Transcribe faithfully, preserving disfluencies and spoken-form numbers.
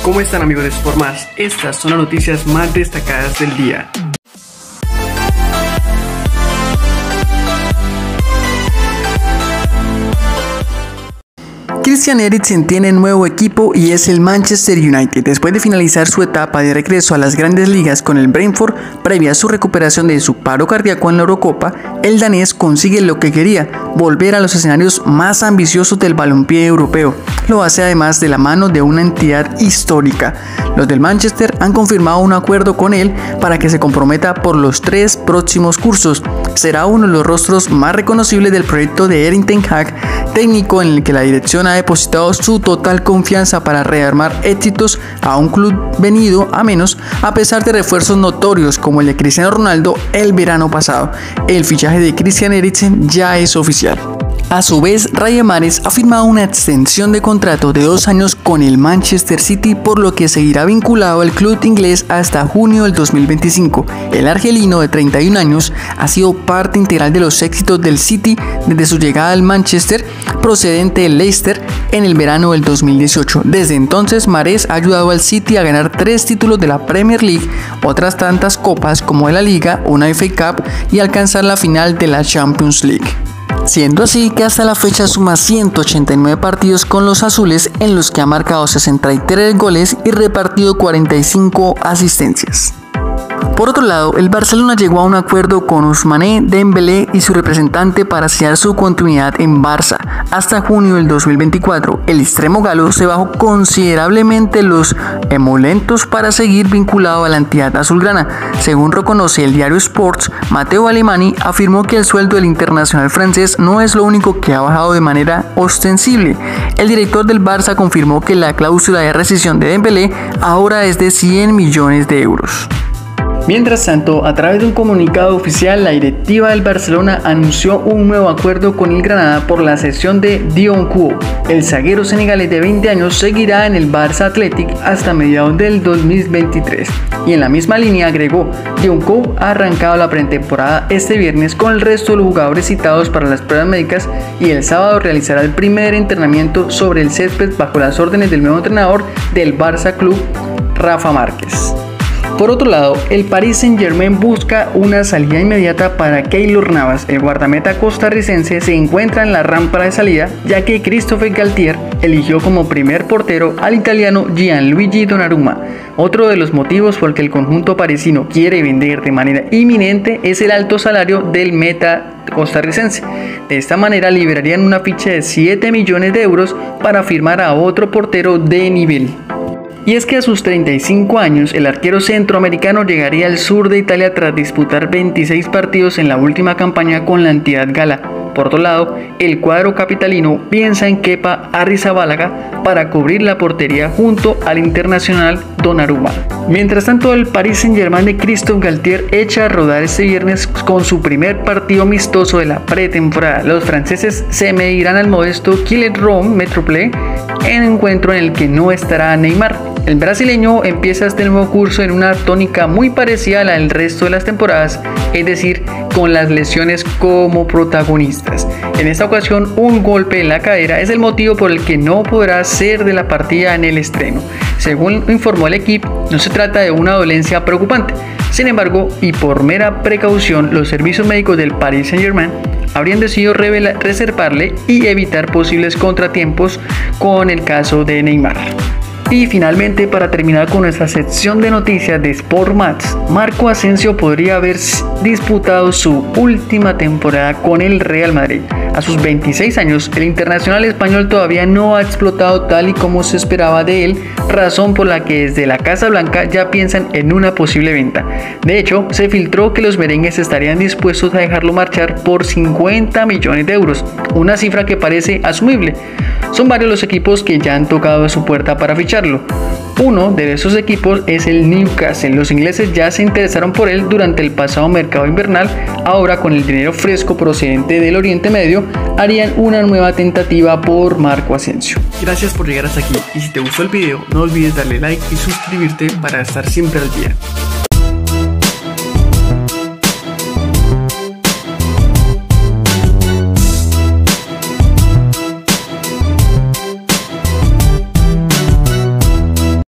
¿Cómo están, amigos de Sport Más? Estas son las noticias más destacadas del día. Christian Eriksen tiene nuevo equipo y es el Manchester United. Después de finalizar su etapa de regreso a las grandes ligas con el Brentford, previa a su recuperación de su paro cardíaco en la Eurocopa, el danés consigue lo que quería, volver a los escenarios más ambiciosos del balompié europeo. Lo hace además de la mano de una entidad histórica. Los del Manchester han confirmado un acuerdo con él para que se comprometa por los tres próximos cursos. Será uno de los rostros más reconocibles del proyecto de Erik ten Hag, técnico en el que la dirección ha depositado su total confianza para rearmar éxitos a un club venido a menos, a pesar de refuerzos notorios como el de Cristiano Ronaldo el verano pasado. El fichaje de Christian Eriksen ya es oficial. A su vez, Riyad Mahrez ha firmado una extensión de contrato de dos años con el Manchester City, por lo que seguirá vinculado al club inglés hasta junio del dos mil veinticinco. El argelino de treinta y un años ha sido parte integral de los éxitos del City desde su llegada al Manchester, procedente del Leicester, en el verano del dos mil dieciocho. Desde entonces, Mahrez ha ayudado al City a ganar tres títulos de la Premier League, otras tantas copas como de la Liga, una F A Cup y alcanzar la final de la Champions League. Siendo así que hasta la fecha suma ciento ochenta y nueve partidos con los azules, en los que ha marcado sesenta y tres goles y repartido cuarenta y cinco asistencias. Por otro lado, el Barcelona llegó a un acuerdo con Ousmane Dembélé y su representante para sellar su continuidad en Barça hasta junio del dos mil veinticuatro. El extremo galo se bajó considerablemente los emolumentos para seguir vinculado a la entidad azulgrana. Según reconoce el diario Sports, Matteo Alemany afirmó que el sueldo del internacional francés no es lo único que ha bajado de manera ostensible. El director del Barça confirmó que la cláusula de rescisión de Dembélé ahora es de cien millones de euros. Mientras tanto, a través de un comunicado oficial, la directiva del Barcelona anunció un nuevo acuerdo con el Granada por la cesión de Dion-Kuo. El zaguero senegalés de veinte años seguirá en el Barça Athletic hasta mediados del dos mil veintitrés. Y en la misma línea agregó, Dion-Kuo ha arrancado la pretemporada este viernes con el resto de los jugadores citados para las pruebas médicas y el sábado realizará el primer entrenamiento sobre el césped bajo las órdenes del nuevo entrenador del Barça Club, Rafa Márquez. Por otro lado, el Paris Saint-Germain busca una salida inmediata para Keylor Navas. El guardameta costarricense se encuentra en la rampa de salida, ya que Christophe Galtier eligió como primer portero al italiano Gianluigi Donnarumma. Otro de los motivos por el que el conjunto parisino quiere vender de manera inminente es el alto salario del meta costarricense. De esta manera liberarían una ficha de siete millones de euros para firmar a otro portero de nivel. Y es que a sus treinta y cinco años, el arquero centroamericano llegaría al sur de Italia tras disputar veintiséis partidos en la última campaña con la entidad gala. Por otro lado, el cuadro capitalino piensa en Kepa Arrizabalaga para cubrir la portería junto al internacional Donnarumma. Mientras tanto, el Paris Saint-Germain de Christophe Galtier echa a rodar este viernes con su primer partido amistoso de la pretemporada. Los franceses se medirán al modesto Killerone Metropole, en un encuentro en el que no estará Neymar. El brasileño empieza este nuevo curso en una tónica muy parecida a la del resto de las temporadas, es decir, con las lesiones como protagonistas. En esta ocasión, un golpe en la cadera es el motivo por el que no podrá ser de la partida en el estreno. Según informó el equipo, no se trata de una dolencia preocupante. Sin embargo, y por mera precaución, los servicios médicos del Paris Saint-Germain habrían decidido reservarle y evitar posibles contratiempos con el caso de Neymar. Y finalmente, para terminar con nuestra sección de noticias de Sport Más, Marco Asensio podría haber disputado su última temporada con el Real Madrid. A sus veintiséis años, el internacional español todavía no ha explotado tal y como se esperaba de él, razón por la que desde la Casa Blanca ya piensan en una posible venta. De hecho, se filtró que los merengues estarían dispuestos a dejarlo marchar por cincuenta millones de euros, una cifra que parece asumible. Son varios los equipos que ya han tocado a su puerta para ficharlo. Uno de esos equipos es el Newcastle. Los ingleses ya se interesaron por él durante el pasado mercado invernal. Ahora, con el dinero fresco procedente del Oriente Medio, harían una nueva tentativa por Marco Asensio. Gracias por llegar hasta aquí, y si te gustó el video, no olvides darle like y suscribirte para estar siempre al día.